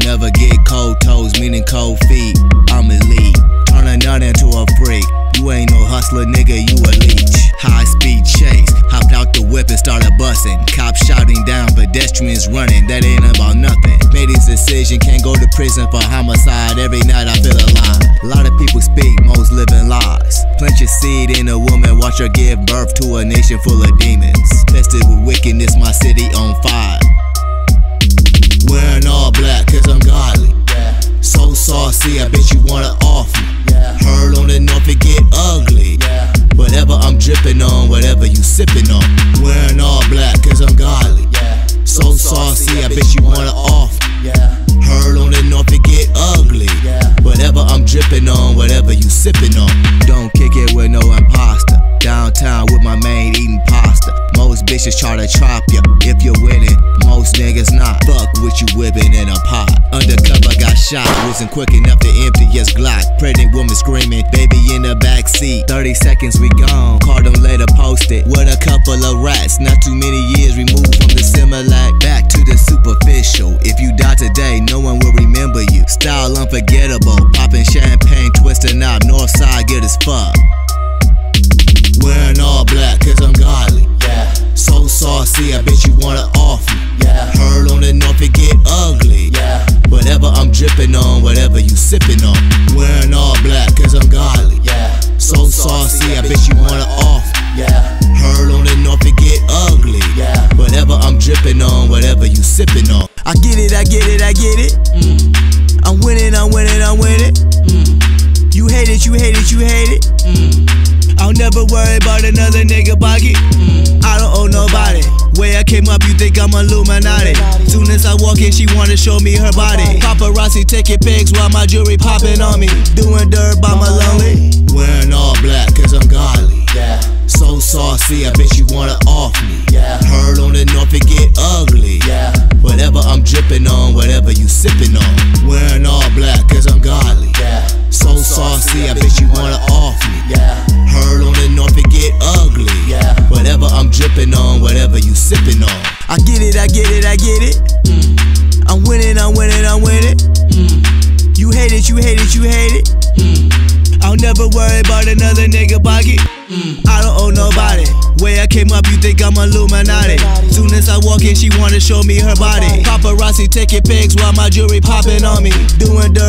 never get cold toes, meaning cold feet. I'm elite, turn a nut into a freak. You ain't no hustler, nigga, you a leech. High speed chase, hopped out the whip and started busting. Cops shouting down, pedestrians running, that ain't about nothing. Made his decision, can't go to prison for homicide. Every night I feel alive. A lot of people speak, most living lies. Plant your seed in a woman, watch her give birth to a nation full of demons. Tested with wickedness, my city on fire. Wearing all black cause I'm godly. So saucy, I bet you wanna off me. Heard on the north it get ugly. Whatever I'm dripping on, whatever you sipping on. Wearing all black cause I'm godly. So saucy, I bet you wanna off me. Heard on the north it get ugly. Whatever I'm dripping on, whatever you sipping on. Don't kick it with no imposter. Downtown with my main eating pasta. Most bitches try to trap ya if you're winning, most niggas not. Fuck what you whipping in a pot. Undercover got shot, wasn't quick enough to empty his Glock. Pregnant woman screaming, baby in the back seat. 30 seconds we gone, called them later posted. With a couple of rats, not too many years removed from the Similac. Back to the superficial, if you die today, no one will remember you. Style unforgettable, popping champagne, twisting up, north side good as fuck. Wearing all black cause I'm godly. So saucy, I bet you wanna off me. Heard on the north it get ugly. Whatever I'm dripping on, whatever you sipping on. Wearing all black cause I'm godly. So saucy, I bet you wanna off me. Heard on the north it get ugly. Whatever I'm dripping on, whatever you sipping on. I get it, I get it, I get it. I'm winning, I'm winning, I'm winning. You hate it, you hate it, you hate it. I'll never worry about another nigga pocket. I don't owe nobody. Way I came up, you think I'm Illuminati. Soon as I walk in, she wanna show me her body. Paparazzi taking pics while my jewelry popping on me. Doing dirt by my lonely. Wearing all black cause I'm godly. So saucy, I bet you wanna off me. Heard on the north it get ugly. Whatever I'm dripping on, whatever you sipping on. Wearing all black cause I'm godly. So saucy, I bet you wanna off me. Heard on the north it get ugly. Whatever I'm dripping on, whatever you sipping on. I get it, I get it, I get it. I'm winning, I'm winning, I'm winning. You hate it, you hate it, you hate it. I'll never worry about another nigga pocket. I don't owe nobody. Way I came up, you think I'm Illuminati. Soon as I walk in, she wanna show me her body. Paparazzi taking pics while my jewelry popping on me. Doing dirt